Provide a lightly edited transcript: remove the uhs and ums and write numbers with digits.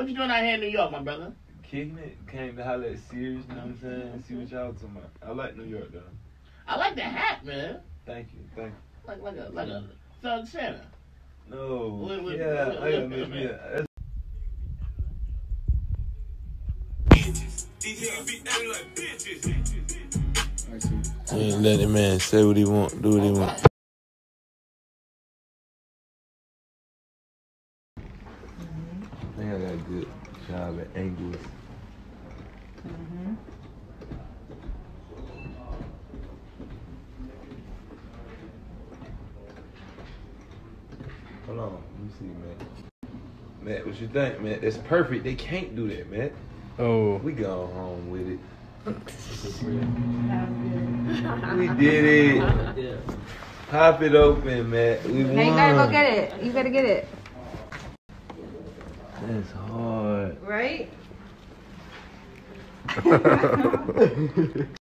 What you doing out here in New York, my brother? Kicking it. Came to holler at Sears, you know what I'm saying? See what y'all talking about. I like New York, though. I like the hat, man. Thank you. Like a Thug Santa. No. I gotta make me a... Ain't let the man say what he want, do what he want. I think I got a good job at angles. Hold on, let me see, man. Matt, what you think, man? That's perfect. They can't do that, man. Oh. We go home with it. We did it. Pop it open, man. We won. Now you gotta go get it. You gotta get it. That's hard. Right?